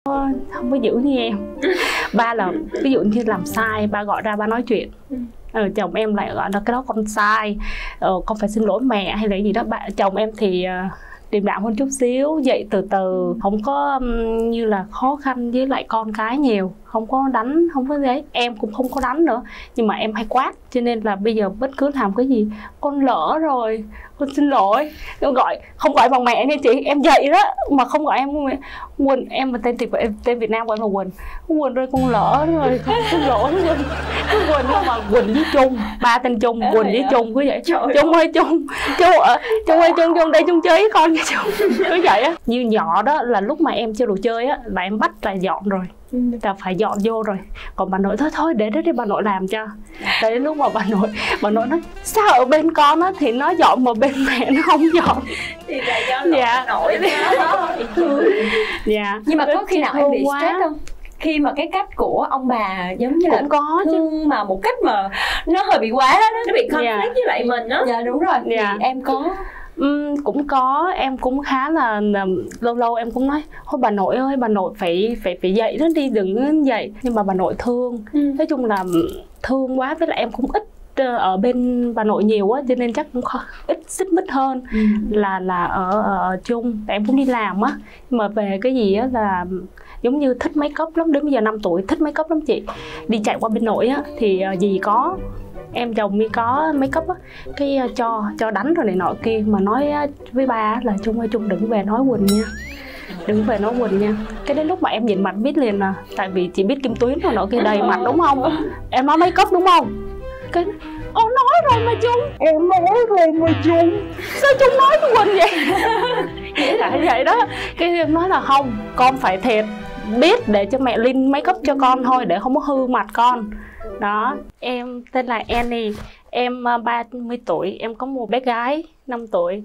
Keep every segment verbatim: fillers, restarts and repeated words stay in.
không có dữ như em. Ba là ví dụ như làm sai, ba gọi ra ba nói chuyện. Ờ, chồng em lại gọi là cái đó con sai, ờ, con phải xin lỗi mẹ hay là gì đó. Bạn chồng em thì uh, điềm đạm hơn chút xíu, dậy từ từ, không có um, như là khó khăn với lại con cái nhiều, không có đánh, không có đấy. Em cũng không có đánh nữa, nhưng mà em hay quát, cho nên là bây giờ bất cứ làm cái gì con lỡ rồi, con xin lỗi. Em gọi không gọi bằng mẹ nha chị, em dậy đó mà không gọi em Quỳnh, em mà tên Việt tên Việt Nam gọi em là Quỳnh. Quỳnh ơi con lỡ rồi, con xin lỗi Quỳnh. Quỳnh nhưng mà Quỳnh với Trung, ba tên Trung, Quỳnh với Trung cứ vậy. Trung ơi Trung, Trung ở Trung ơi Trung Trung đây Trung chơi với con nha Trung. Cứ vậy á. Như nhỏ đó là lúc mà em chưa đồ chơi á là em bắt là dọn rồi. là phải dọn vô rồi. Còn bà nội thôi thôi để đó đi bà nội làm cho. Tới lúc mà bà nội bà nội nói sao ở bên con á thì nó dọn mà bên mẹ nó không dọn thì là do lỗi dạ. nội đó. Dạ. Nhưng mà có khi nào em bị quá. stress không? Khi mà cái cách của ông bà giống như cũng là có chứ mà một cách mà nó hơi bị quá đó, nó bị conflict yeah. với lại mình đó. Dạ đúng rồi. Dạ. Thì em có Um, cũng có, em cũng khá là, là lâu lâu em cũng nói thôi bà nội ơi, bà nội phải phải phải dậy đó đi, đừng dậy. Nhưng mà bà nội thương, ừ. nói chung là thương quá, với lại em cũng ít ở bên bà nội nhiều á, cho nên chắc cũng khó, ít xích mích hơn ừ. là là ở, ở chung. Tại em cũng đi làm á, nhưng mà về cái gì á là giống như thích make up lắm, đến bây giờ năm tuổi thích make up lắm chị. Đi chạy qua bên nội á thì uh, gì có em chồng mi có make up á, cái uh, cho cho đánh rồi này nọ kia, mà nói uh, với ba là Trung ơi Trung đừng về nói Quỳnh nha, đừng về nói Quỳnh nha. Cái đến lúc mà em nhìn mặt biết liền là tại vì chị biết Kim Tuyến rồi nọ kia đầy mặt đúng không, em nói make up đúng không, cái ô nói rồi mà Trung, em nói rồi mà Trung, sao Trung nói với Quỳnh vậy? Tại vậy đó, cái em nói là không, con phải thiệt biết để cho mẹ Linh make up cho con thôi, để không có hư mặt con. Đó, em tên là Annie, em ba mươi tuổi, em có một bé gái năm tuổi.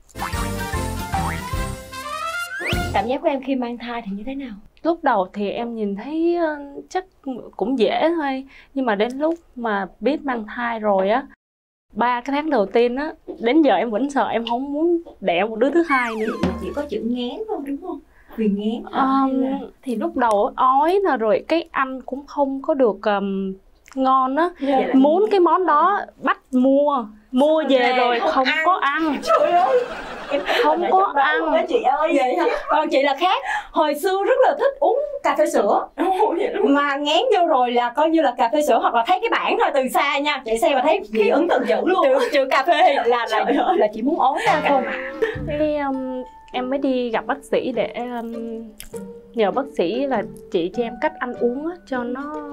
Cảm giác của em khi mang thai thì như thế nào? Lúc đầu thì em nhìn thấy uh, chắc cũng dễ thôi, nhưng mà đến lúc mà biết mang thai rồi á, ba cái tháng đầu tiên á, đến giờ em vẫn sợ, em không muốn đẻ một đứa thứ hai nữa. Chỉ có chữ nghén không đúng không? Vì nghén um, là... thì lúc đầu ói là rồi cái ăn cũng không có được um, ngon á, yeah. muốn cái món đó bắt mua mua về Lê, rồi không, không ăn. có ăn. Trời ơi, em không có ăn đó, chị ơi. Vậy hả? Còn chị là khác, hồi xưa rất là thích uống cà phê sữa, mà ngán vô rồi là coi như là cà phê sữa, hoặc là thấy cái bảng thôi từ xa nha, chị xem và thấy cái ấn tượng dữ luôn, trừ, trừ cà phê là là là, là chị muốn ói ra không. Cái um, em mới đi gặp bác sĩ để um, nhờ bác sĩ là chỉ cho em cách ăn uống á, cho nó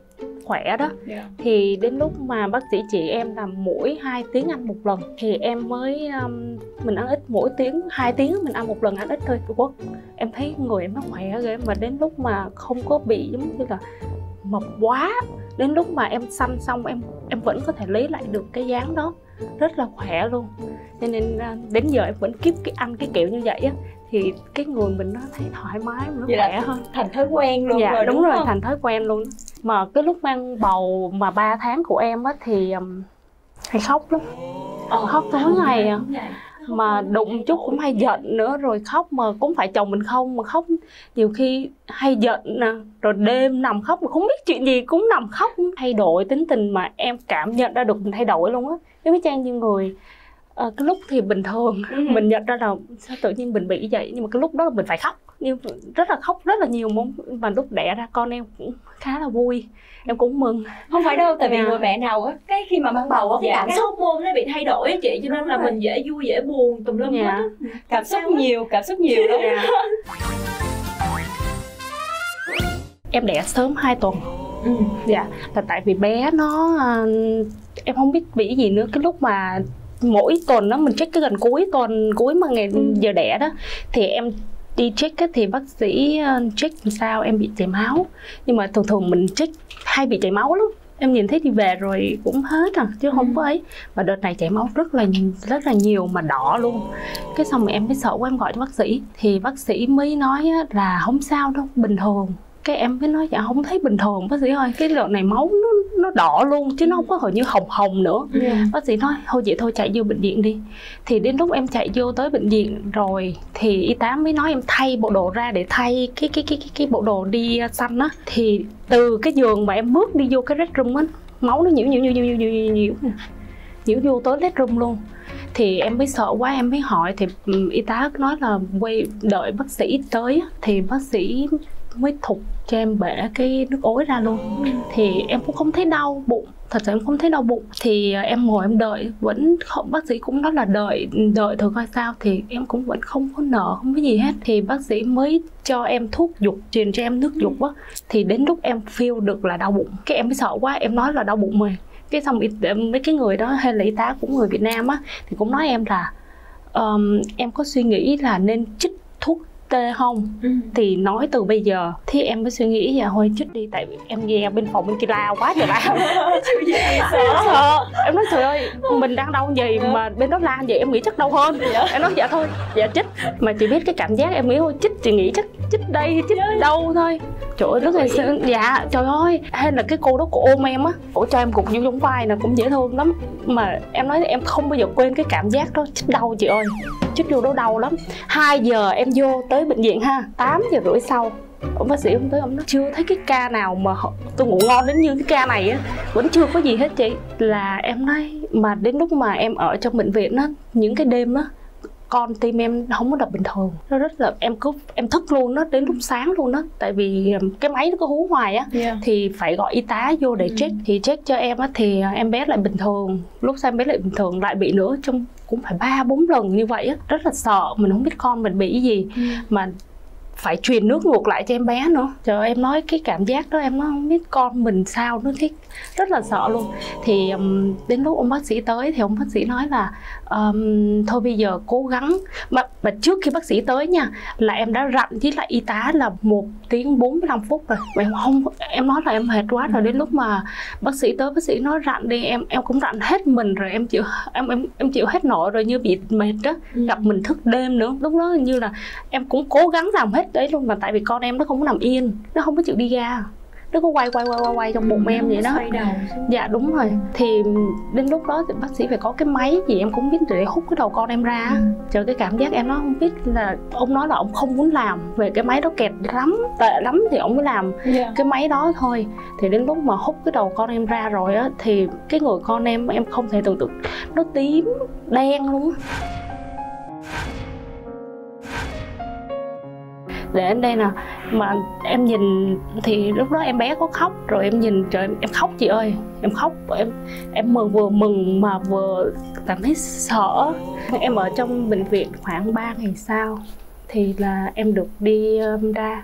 khỏe đó. Yeah. Thì đến lúc mà bác sĩ chị em là mỗi hai tiếng ăn một lần thì em mới um, mình ăn ít, mỗi tiếng hai tiếng mình ăn một lần, ăn ít thôi. Quốc em thấy người em nó khỏe ghê, mà đến lúc mà không có bị giống như là mập quá, đến lúc mà em sanh xong em em vẫn có thể lấy lại được cái dáng đó, rất là khỏe luôn. Cho nên đến giờ em vẫn keep cái ăn cái kiểu như vậy á, thì cái người mình nó thấy thoải mái, nó vậy khỏe hơn, thành thói quen luôn. Dạ rồi, đúng, đúng rồi không? Thành thói quen luôn. Mà cái lúc mang bầu mà ba tháng của em á thì um, hay khóc lắm, ờ, khóc tối ngày à. Mà đụng chút cũng hay giận nữa, rồi khóc mà cũng phải chồng mình không, mà khóc nhiều khi hay giận nè, rồi đêm nằm khóc mà không biết chuyện gì cũng nằm khóc. Thay đổi tính tình mà em cảm nhận ra được mình thay đổi luôn á. Giống như Trang như người à, cái lúc thì bình thường ừ. mình nhận ra là sao tự nhiên mình bị vậy, nhưng mà cái lúc đó là mình phải khóc, nhưng rất là khóc rất là nhiều món. Và lúc đẻ ra con em cũng khá là vui, em cũng mừng. Không phải đâu, tại vì người mẹ nào á, cái khi mà mang bầu á, cái cảm xúc hormone nó bị thay đổi á chị, cho nên là mình dễ vui dễ buồn tùm lum hết. Cảm xúc nhiều, cảm xúc nhiều lắm. Em đẻ sớm hai tuần. Ừ. Dạ, là tại vì bé nó em không biết bị gì nữa, cái lúc mà mỗi tuần đó mình check cái gần cuối tuần cuối mà ngày ừ. giờ đẻ đó thì em đi check ấy, thì bác sĩ check làm sao em bị chảy máu, nhưng mà thường thường mình check hay bị chảy máu lắm, em nhìn thấy đi về rồi cũng hết à, chứ không có ấy. Và đợt này chảy máu rất là rất là nhiều mà đỏ luôn. Cái xong rồi em mới sợ quá, em gọi cho bác sĩ thì bác sĩ mới nói là không sao đâu, bình thường, Cái em mới nói dạ không thấy bình thường bác sĩ ơi, cái đợt này máu nó nó đỏ luôn chứ nó không có hồi như hồng hồng nữa. Yeah. Bác sĩ nói thôi vậy thôi chạy vô bệnh viện đi. Thì đến lúc em chạy vô tới bệnh viện rồi thì y tá mới nói em thay bộ đồ ra để thay cái cái cái cái, cái bộ đồ đi xanh á. Thì từ cái giường mà em bước đi vô cái restroom á, máu nó nhiễu nhiễu nhiễu nhiễu nhiễu nhiễu nhiễu nhiễu vô tới restroom luôn. Thì em mới sợ quá, em mới hỏi thì y tá nói là quay đợi bác sĩ tới thì bác sĩ mới thục cho em bể cái nước ối ra luôn. Thì em cũng không thấy đau bụng, thật sự em không thấy đau bụng. Thì em ngồi em đợi, vẫn không, bác sĩ cũng nói là đợi đợi thử coi sao. Thì em cũng vẫn không có nở, không có gì hết. Thì bác sĩ mới cho em thuốc dục, truyền cho em nước dục á. Thì đến lúc em feel được là đau bụng, cái em mới sợ quá, em nói là đau bụng rồi. Cái xong mấy cái người đó hay là y tá cũng người Việt Nam á thì cũng nói em là um, em có suy nghĩ là nên chích thuốc tê không? Ừ. Thì nói từ bây giờ. Thì em mới suy nghĩ dạ thôi chích đi, tại vì em nghe bên phòng bên kia lao quá trời lao. Sợ. Em nói trời ơi mình đang đau gì mà bên đó la vậy, em nghĩ chắc đau hơn. Dạ. Em nói dạ thôi dạ chích. Mà chị biết cái cảm giác em nghĩ thôi chích, chị nghĩ chắc chích đây chích đâu thôi. Trời ơi lúc này dạ trời ơi, hay là cái cô đó cô ôm em á, cổ cho em cục vô trong vai nè, cũng dễ thương lắm. Mà em nói em không bao giờ quên cái cảm giác đó, chích đau chị ơi, chích vô đó đau lắm. Hai giờ em vô tới bệnh viện ha, tám giờ rưỡi sau ông bác sĩ ông tới, ông nói chưa thấy cái ca nào mà tôi ngủ ngon đến như cái ca này á, vẫn chưa có gì hết chị. Là em nói mà đến lúc mà em ở trong bệnh viện á, những cái đêm á con tim em không có đập bình thường, nó rất là em cứ em thức luôn đó đến lúc sáng luôn đó, tại vì cái máy nó cứ hú hoài á. Yeah. Thì phải gọi y tá vô để check. Ừ. Thì check cho em á thì em bé lại bình thường, lúc sau em bé lại bình thường, lại bị nữa trong cũng phải ba bốn lần như vậy á, rất là sợ, mình không biết con mình bị cái gì. Ừ. Mà phải truyền nước ngược lại cho em bé nữa. Trời ơi, em nói cái cảm giác đó em nói không biết con mình sao nữa, thích rất là sợ luôn. Thì um, đến lúc ông bác sĩ tới thì ông bác sĩ nói là um, thôi bây giờ cố gắng. Mà, mà trước khi bác sĩ tới nha là em đã rặn với lại y tá là một tiếng bốn mươi lăm phút rồi. Mà em không, em nói là em mệt quá rồi. Đến lúc mà bác sĩ tới, bác sĩ nói rặn đi, em em cũng rặn hết mình rồi, em chịu em em em chịu hết nổi rồi, như bị mệt đó. Ừ. Gặp mình thức đêm nữa, lúc đó như là em cũng cố gắng làm hết đấy luôn. Mà tại vì con em nó không có nằm yên, nó không có chịu đi ra, nó có quay quay quay quay quay trong bụng em vậy đó. Dạ đúng rồi. Thì đến lúc đó thì bác sĩ phải có cái máy gì em cũng biết để hút cái đầu con em ra. Ừ. Trời, cái cảm giác em nó không biết là ông nói là ông không muốn làm về cái máy đó, kẹt lắm, tệ lắm thì ông mới làm. Yeah. Cái máy đó thôi. Thì đến lúc mà hút cái đầu con em ra rồi á thì cái người con em em không thể tưởng tượng, nó tím đen luôn á. Để đến đây nè, mà em nhìn thì lúc đó em bé có khóc rồi, em nhìn trời em khóc chị ơi, em khóc em em mừng, vừa mừng mà vừa cảm thấy sợ. Em ở trong bệnh viện khoảng ba ngày sau thì là em được đi um, ra.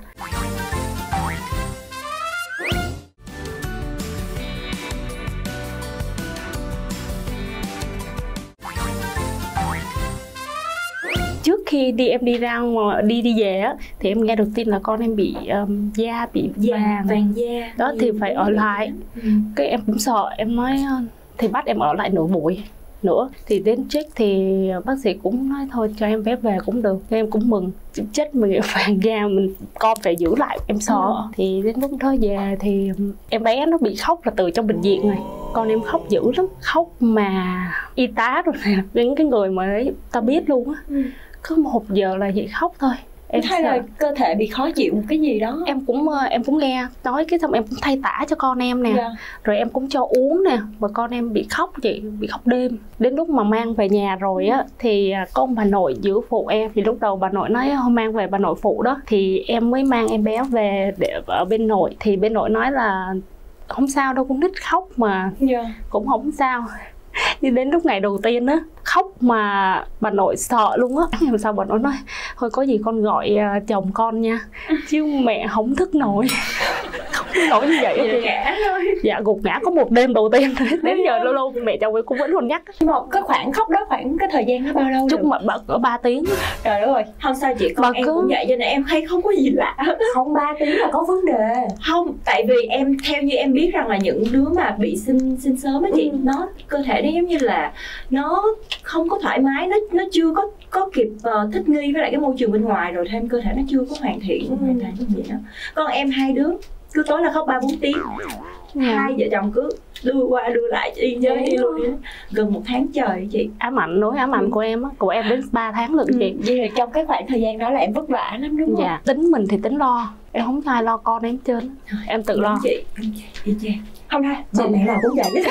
Trước khi đi em đi ra ngoài, đi đi về á thì em nghe được tin là con em bị um, da bị vàng, vàng da đó thì phải ở lại. Ừ. Cái em cũng sợ, em nói thì bắt em ở lại nửa buổi nữa. Thì đến check thì bác sĩ cũng nói thôi cho em bé về cũng được. Em cũng mừng, chết mình vàng da mình con phải giữ lại, em sợ. Ừ. Thì đến lúc đó về thì em bé nó bị khóc là từ trong bệnh viện rồi. Con em khóc dữ lắm, khóc mà y tá rồi nè, những cái người mà ấy, ta biết luôn á. Ừ. Cứ một giờ là vậy khóc thôi. Em thấy là cơ thể bị khó chịu một cái gì đó. Em cũng em cũng nghe nói cái xong em cũng thay tả cho con em nè. Yeah. Rồi em cũng cho uống nè. Mà con em bị khóc chị, bị khóc đêm. Đến lúc mà mang về nhà rồi á thì có ông bà nội giữ phụ em. Thì lúc đầu bà nội nói không mang về bà nội phụ đó. Thì em mới mang em bé về để ở bên nội. Thì bên nội nói là không sao đâu, con nít khóc mà. Yeah. Cũng không sao. Nhưng đến lúc ngày đầu tiên á khóc mà bà nội sợ luôn á. Làm sao bà nội nói thôi có gì con gọi uh, chồng con nha, chứ mẹ không thức nổi. Khóc đến nỗi như vậy thì ngã thôi. Dạ gục ngã có một đêm đầu tiên đến giờ lâu lâu mẹ chồng em cũng vẫn còn nhắc. Nhưng mà cái khoảng khóc đó, khoảng cái thời gian nó bao lâu? Chút mà ở ba tiếng. Trời đất ơi, không sao chị, con mà em cứ... cũng vậy cho nên em thấy không có gì lạ. Không, ba tiếng là có vấn đề. Không, tại vì em theo như em biết rằng là những đứa mà bị sinh sinh sớm á chị, ừ. nó cơ thể nó giống như là nó không có thoải mái, nó nó chưa có có kịp uh, thích nghi với lại cái môi trường bên ngoài, rồi thêm cơ thể nó chưa có hoàn thiện, ừ. hoàn thành gì đó. Con em hai đứa cứ tối là khóc ba bốn tiếng, yeah. hai vợ chồng cứ đưa qua đưa lại y như đi luôn đi, gần một tháng trời chị. Ám ảnh, nỗi ám ảnh ừ. của em á, của em đến ba tháng lận chị. Vậy thì trong cái khoảng thời gian đó là em vất vả lắm đúng không? Dạ, tính mình thì tính lo, em không có ai lo con em trơn, em tự lo. Chị, chị, chị. Không ha, chị mẹ nào cũng vậy.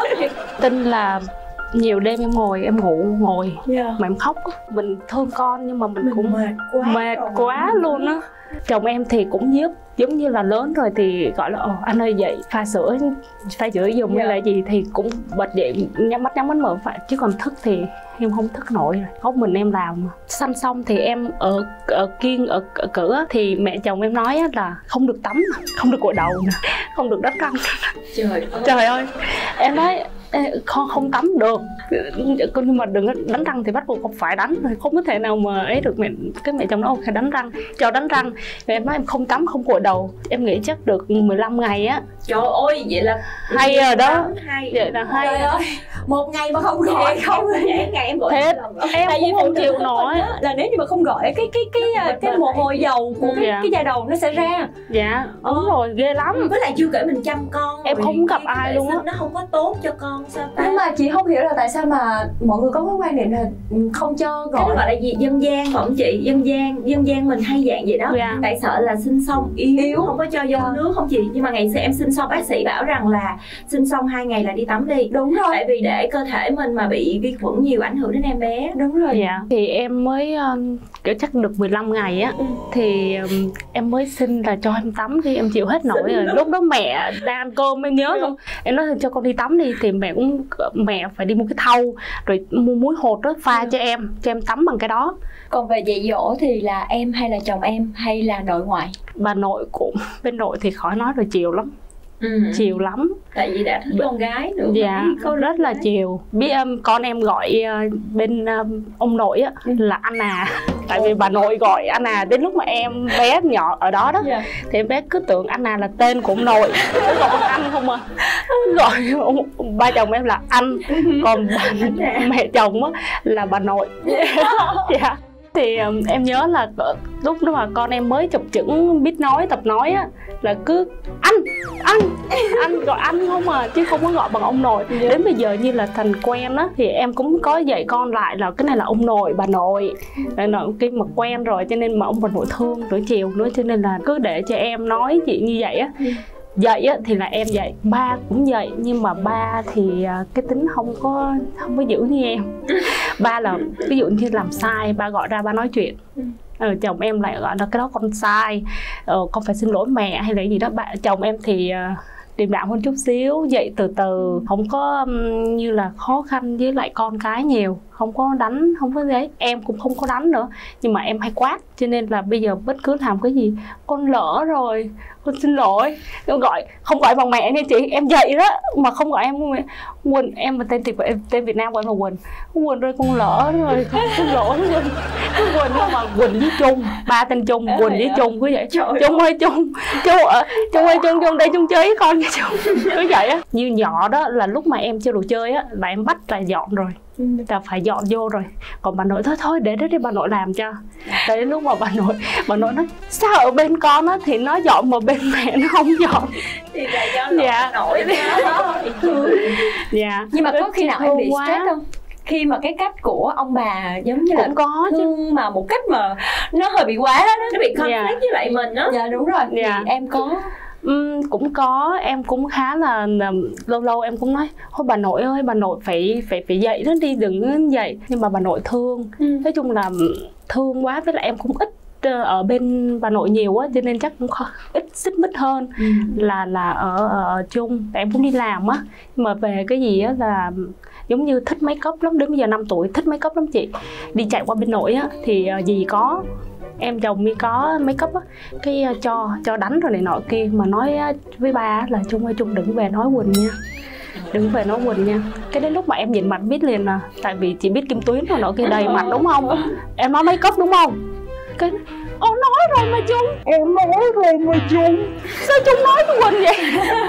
Tin là nhiều đêm em ngồi em ngủ ngồi yeah. mà em khóc, mình thương con nhưng mà mình, mình cũng mệt quá, mệt quá luôn á. Chồng em thì cũng giúp, giống như là lớn rồi thì gọi là ồ anh ơi dậy pha sữa, pha sữa dùng yeah. hay là gì thì cũng bật dậy nhắm mắt nhắm mắt mở phải, chứ còn thức thì em không thức nổi rồi, có mình em làm mà. Sanh xong thì em ở ở kiêng ở, ở cửa thì mẹ chồng em nói là không được tắm, không được gội đầu nè, không được đánh răng. Trời ơi, trời ơi, em nói con không tắm được nhưng mà đừng đánh răng thì bắt buộc không phải đánh, không có thể nào mà ấy được. Mẹ cái mẹ chồng nói ok đánh răng, cho đánh răng. Rồi em nói em không tắm không gội đầu, em nghĩ chắc được mười lăm ngày á. Trời ơi, vậy là hay rồi đó, hay. Vậy là hay. Trời ơi, một ngày mà không gọi không vậy ngày em gọi thế em cũng không chịu nổi là nếu như mà không gọi cái cái cái cái, cái mồ hôi dầu của cái, dạ. cái da đầu nó sẽ ra. Dạ đúng ờ. rồi, ghê lắm. Với lại chưa kể mình chăm con em không gặp ai luôn á, nó không có tốt cho con sao ta. Nhưng mà chị không hiểu là tại sao mà mọi người có cái quan niệm là không cho gọi. Cái đó gọi là gì, dân gian phải không chị? Dân gian, dân gian mình hay dạng vậy đó. Dạ. Tại sợ là sinh xong yếu, yếu. không có cho vô dạ. nước không chị? Nhưng mà ngày xưa em sinh xong bác sĩ bảo rằng là sinh xong hai ngày là đi tắm đi. Đúng rồi. Tại vì để cơ thể mình mà bị vi khuẩn nhiều ảnh hưởng đến em bé. Đúng rồi. Dạ. Thì em mới um, kiểu chắc được mười lăm ngày á, ừ. thì um, em mới sinh là cho em tắm thì em chịu hết nổi rồi. Lúc đó mẹ đang ăn cơm em nhớ không? Em nói cho con đi tắm đi thì mẹ cũng mẹ phải đi mua cái thau rồi mua muối hột đó pha ừ. cho em cho em tắm bằng cái đó. Còn về dạy dỗ thì là em hay là chồng em hay là nội ngoại? Bà nội cũng, bên nội thì khỏi nói rồi, chiều lắm. Ừ. Chiều lắm, tại vì đã thích con gái nữa. Dạ con rất là chiều. Biết um, con em gọi uh, bên um, ông nội á ừ. là anh à. Tại vì bà nội gọi anh à đến lúc mà em bé nhỏ ở đó đó yeah. thì em bé cứ tưởng anh à là tên của ông nội, cứ gọi anh không à, gọi ông, ba chồng em là anh, còn bà, mẹ chồng á là bà nội. Dạ. Thì um, em nhớ là lúc đó mà con em mới chập chững biết nói, tập nói á là cứ anh, anh, anh gọi anh không à, chứ không có gọi bằng ông nội. Yeah. Đến bây giờ như là thành quen á thì em cũng có dạy con lại là cái này là ông nội, bà nội. Rồi nó cái mà quen rồi cho nên mà ông bà nội thương rồi chiều nữa, cho nên là cứ để cho em nói chị như vậy á. Dạy á thì là em dạy, ba cũng dạy nhưng mà ba thì cái tính không có không có giữ như em. Ba là ví dụ như làm sai ba gọi ra ba nói chuyện. Ờ, chồng em lại gọi là cái đó con sai, ờ, con phải xin lỗi mẹ hay là gì đó. Bạn chồng em thì uh, điềm đạm hơn chút xíu, dạy từ từ, không có um, như là khó khăn với lại con cái nhiều, không có đánh, không có đấy. Em cũng không có đánh nữa, nhưng mà em hay quát, cho nên là bây giờ bất cứ làm cái gì con lỡ rồi, con xin lỗi, em gọi không gọi bằng mẹ nha chị, em dạy đó mà không gọi em Quỳnh, em mà tên Việt tên Việt Nam của em là Quỳnh, Quỳnh rồi con lỡ rồi, con xin lỗi Quỳnh, Quỳnh nhưng mà Quỳnh với Trung, ba tên Trung, Quỳnh với Trung cứ vậy. Trung ơi Trung, Trung ở Trung ơi Trung, Trung đây Trung chơi với con nha Trung, cứ vậy á. Như nhỏ đó là lúc mà em chưa đồ chơi á là em bắt là dọn rồi, là phải dọn vô rồi. Còn bà nội thôi thôi để đó đi bà nội làm cho. Tới lúc mà bà nội bà nội nói sao ở bên con á thì nó dọn mà bên mẹ nó không dọn thì là do nội dạ. nội đó. Dạ. Nhưng mà có khi nào em bị quá. stress không? Khi mà cái cách của ông bà giống như cũng là có chứ mà một cách mà nó hơi bị quá đó, nó bị conflict yeah. với lại mình đó. Dạ đúng rồi. Yeah. Thì em có Um, cũng có, em cũng khá là, là lâu lâu em cũng nói thôi bà nội ơi bà nội phải phải phải dậy đó đi, đừng dậy. Nhưng mà bà nội thương, ừ. nói chung là thương quá, với lại em cũng ít ở bên bà nội nhiều á, cho nên chắc cũng khó, ít xích mích hơn ừ. là là ở, ở chung. Tại em cũng đi làm á, nhưng mà về cái gì á là giống như thích make up lắm, đến bây giờ năm tuổi thích make up lắm chị. Đi chạy qua bên nội á thì uh, gì có em chồng mi có make up á, cái uh, cho cho đánh rồi này nọ kia, mà nói uh, với ba là Trung ơi Trung đừng về nói Quỳnh nha, đừng về nói Quỳnh nha. Cái đến lúc mà em nhìn mặt biết liền là tại vì chị biết Kim Tuyến rồi nọ kia đầy mặt đúng không, em nói make up đúng không, cái ô nói rồi mà Trung, em nói rồi mà Trung, sao Trung nói với Quỳnh vậy?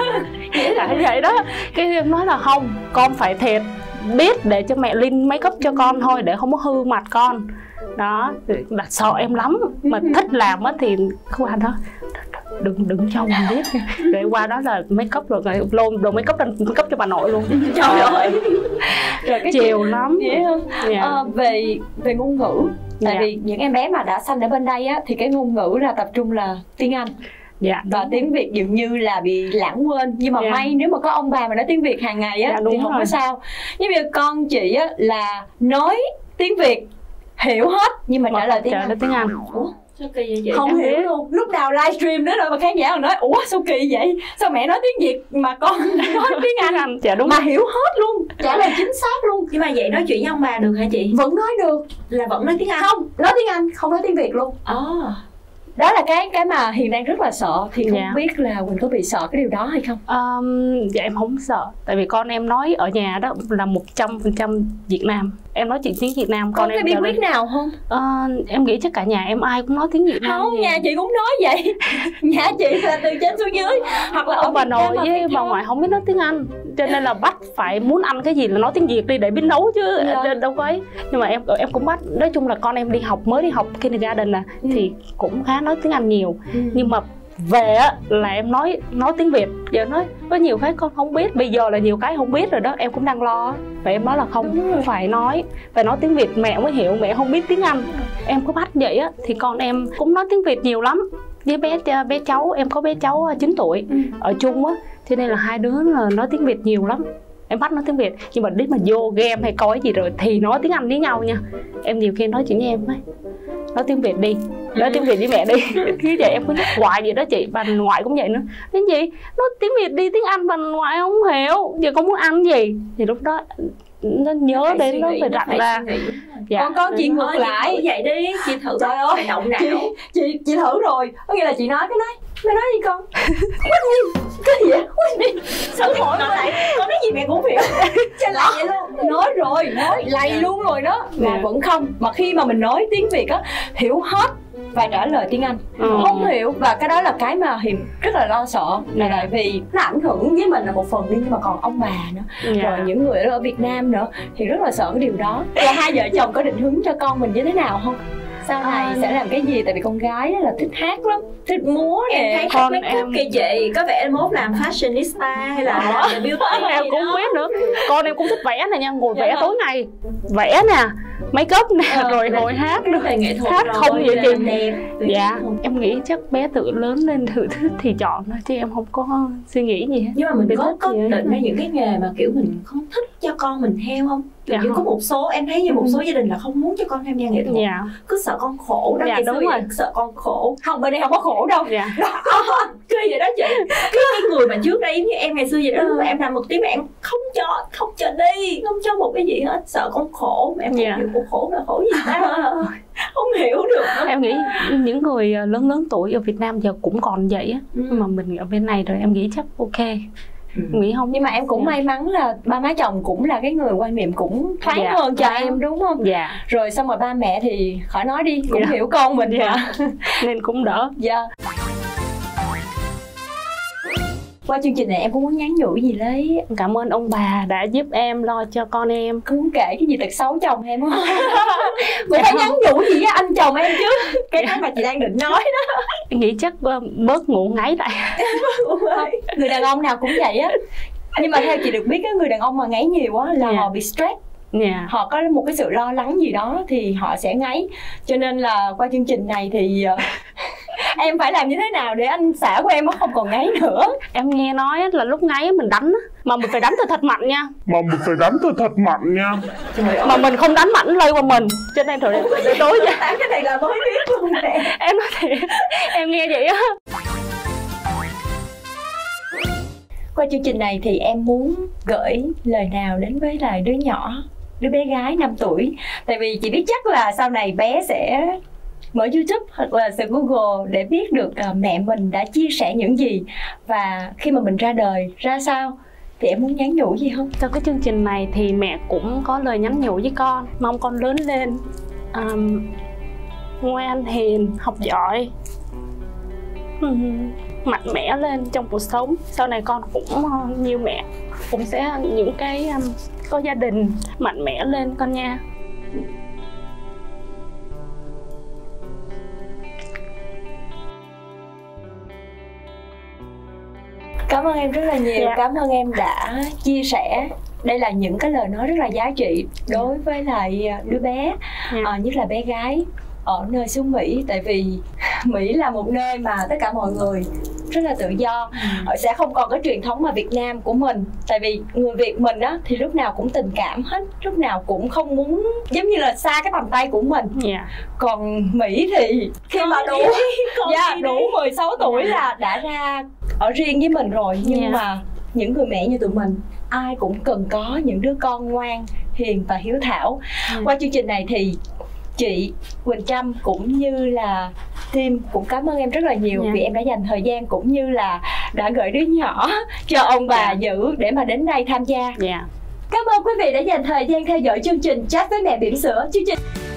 Tại vậy đó, cái em nói là không, con phải thiệt biết để cho mẹ Linh make up cho con thôi, để không có hư mặt con. Đó, là sợ em lắm, mà thích làm á thì qua đó đừng đừng cho mình biết. Rồi qua đó là make up rồi lôn đồ make up make up cho bà nội luôn. Trời ơi. Rồi cái chiều lắm. Vậy không? Yeah. À, về về ngôn ngữ, tại yeah. vì những em bé mà đã sanh ở bên đây á thì cái ngôn ngữ là tập trung là tiếng Anh. Dạ, và tiếng Việt dường như là bị lãng quên. Nhưng mà dạ. may nếu mà có ông bà mà nói tiếng Việt hàng ngày á dạ, thì không rồi. Có sao. Nhưng bây giờ con chị á là nói tiếng Việt hiểu hết nhưng mà trả lời tiếng Anh. tiếng Anh. Ủa? Sao kỳ vậy chị? Không em hiểu biết. Luôn. Lúc nào livestream đó rồi mà khán giả còn nói ủa sao kỳ vậy? Sao mẹ nói tiếng Việt mà con nói tiếng Anh? Anh dạ, đúng mà hiểu hết luôn, trả lời chính xác luôn. Nhưng mà vậy nói chuyện với ông bà được hả chị? Vẫn nói được. Là vẫn nói tiếng Anh? Không, nói tiếng Anh, không nói tiếng Việt luôn. À. Đó là cái cái mà Hiền đang rất là sợ. Thì không dạ. biết là Quỳnh có bị sợ cái điều đó hay không? Um, dạ em không sợ. Tại vì con em nói ở nhà đó là một trăm phần trăm Việt Nam. Em nói chuyện tiếng Việt Nam. Con có cái bí quyết nào không? Uh, em nghĩ chắc cả nhà em ai cũng nói tiếng Việt Nam. Không, gì? Nhà chị cũng nói vậy. Nhà chị là từ trên xuống dưới. Hoặc là ông bà nội với bà ngoại không biết nói tiếng Anh, cho nên là bắt phải muốn ăn cái gì là nói tiếng Việt đi để biết nấu chứ dạ. đâu có ấy. Nhưng mà em em cũng bắt, nói chung là con em đi học, mới đi học kindergarten à, ừ. thì cũng khá nói tiếng Anh nhiều. Ừ. Nhưng mà về á là em nói nói tiếng Việt. Giờ nói có nhiều cái con không biết, bây giờ là nhiều cái không biết rồi đó, em cũng đang lo. Và em nói là không, phải nói phải nói tiếng Việt mẹ mới hiểu, mẹ không biết tiếng Anh. Em có bắt vậy á thì con em cũng nói tiếng Việt nhiều lắm. Với bé bé cháu, em có bé cháu chín tuổi ừ. ở chung á, cho nên là hai đứa là nói tiếng Việt nhiều lắm. Em bắt nói tiếng Việt, nhưng mà đến mà vô game hay coi gì rồi thì nói tiếng Anh với nhau nha. Em nhiều khi nói chuyện với em ấy, nói tiếng Việt đi, nói tiếng Việt với mẹ đi. Cứ vậy em cứ nhắc hoài vậy đó chị. Bà ngoại cũng vậy nữa. Đến gì nói tiếng Việt đi, tiếng Anh bà ngoại không hiểu, giờ con muốn ăn gì thì lúc đó nó nhớ phải đến nó phải rặn ra. Dạ. Con con chị ngược lại vậy đi, chị thử. Trời ơi, động não. Chị, chị chị thử rồi, có nghĩa là chị nói cái nói mẹ nói gì con? Cái gì vậy? Sao hỏi lại? Con nói gì mẹ cũng hiểu. Cho lại vậy luôn. Nói rồi, nói lầy luôn rồi đó. Mà dạ. vẫn không. Mà khi mà mình nói tiếng Việt á, hiểu hết và trả lời tiếng Anh ừ. không hiểu. Và cái đó là cái mà Hiền rất là lo sợ. Là tại vì nó ảnh hưởng với mình là một phần đi, nhưng mà còn ông bà nữa yeah. rồi những người ở Việt Nam nữa thì rất là sợ cái điều đó. Là hai vợ chồng có định hướng cho con mình như thế nào không? Sau này à, sẽ làm cái gì? Tại vì con gái là thích hát lắm, thích múa nè. Em thấy con make up kìa chị, có vẻ mốt làm fashionista hay là làm beauty. Em cũng không biết nữa. Con em cũng thích vẽ này nha, ngồi dạ vẽ tối ngày, vẽ nè, make up nè, ờ, rồi ngồi hát nữa. Hát không vậy chị. Dạ, em nghĩ chắc bé tự lớn lên thử thích thì chọn thôi, chứ em không có suy nghĩ gì hết. Nhưng mà mình, mình có, có định ra những cái nghề mà kiểu mình không thích cho con mình theo không? Dạ như có một số em thấy như một số gia đình là không muốn cho con tham gia nghệ thuật, dạ. cứ sợ con khổ đó. Dạ, đúng rồi. Sợ con khổ. Không, bên đây không có khổ đâu. Dạ. Cứ vậy đó chị. Cái, cái người mà trước đây như em ngày xưa vậy đó, ừ. em làm một tiếng mà em không cho không cho đi, không cho một cái gì hết, sợ con khổ mà em không dạ. hiểu con khổ là khổ gì ta. Không hiểu được đó. Em nghĩ những người lớn lớn tuổi ở Việt Nam giờ cũng còn vậy á, ừ. mà mình ở bên này rồi em nghĩ chắc ok. Ừ. Nghĩ không? Nhưng mà em cũng dạ. may mắn là ba má chồng cũng là cái người quan niệm cũng thoáng dạ. hơn cho dạ. em đúng không? Dạ. Rồi xong rồi ba mẹ thì khỏi nói đi, cũng dạ. hiểu con mình dạ. nên cũng đỡ. Dạ. Qua chương trình này em cũng muốn nhắn nhủ gì đấy. Cảm ơn ông bà đã giúp em lo cho con em. Cứ muốn kể cái gì tật xấu chồng em không? Mình phải nhắn nhủ gì với anh chồng em chứ. Cái đó mà chị đang định nói đó. Em nghĩ chắc bớt ngủ ngáy lại. Người đàn ông nào cũng vậy á. Nhưng mà theo chị được biết, người đàn ông mà ngáy nhiều á là yeah. họ bị stress. Yeah. Họ có một cái sự lo lắng gì đó thì họ sẽ ngáy. Cho nên là qua chương trình này thì em phải làm như thế nào để anh xã của em nó không còn ngáy nữa? Em nghe nói là lúc ngáy mình đánh mà mình phải đánh thật thật mạnh nha. Mà mình phải đánh thật thật mạnh nha. Mà mình không đánh mạnh lây qua mình. Cho nên thôi để tối nha. Cái này là mới biết luôn nè. Em nói thiệt, em nghe vậy á. Qua chương trình này thì em muốn gửi lời nào đến với lại đứa nhỏ, đứa bé gái năm tuổi. Tại vì chị biết chắc là sau này bé sẽ mở YouTube hoặc là search Google để biết được uh, mẹ mình đã chia sẻ những gì, và khi mà mình ra đời ra sao, thì em muốn nhắn nhủ gì không? Trong cái chương trình này thì mẹ cũng có lời nhắn nhủ với con, mong con lớn lên um, ngoan, hiền, học giỏi, um, mạnh mẽ lên trong cuộc sống. Sau này con cũng uh, như mẹ, cũng sẽ những cái um, có gia đình mạnh mẽ lên con nha. Cảm ơn em rất là nhiều. Dạ. Cảm ơn em đã chia sẻ. Đây là những cái lời nói rất là giá trị đối với lại đứa bé, dạ. à, nhất là bé gái ở nơi xứ Mỹ. Tại vì Mỹ là một nơi mà tất cả mọi người rất là tự do, ừ. sẽ không còn cái truyền thống mà Việt Nam của mình. Tại vì người Việt mình á thì lúc nào cũng tình cảm hết, lúc nào cũng không muốn giống như là xa cái tầm tay của mình. Yeah. Còn Mỹ thì khi mà đủ yeah, đủ mười sáu tuổi yeah. là đã ra ở riêng với mình rồi. Nhưng yeah. mà những người mẹ như tụi mình ai cũng cần có những đứa con ngoan, hiền và hiếu thảo. Yeah. Qua chương trình này thì chị Quỳnh Trâm cũng như là team cũng cảm ơn em rất là nhiều, yeah. vì em đã dành thời gian cũng như là đã gửi đứa nhỏ cho ông bà yeah. giữ để mà đến đây tham gia. Yeah. Cảm ơn quý vị đã dành thời gian theo dõi chương trình Chat với mẹ bỉm sữa. Chương trình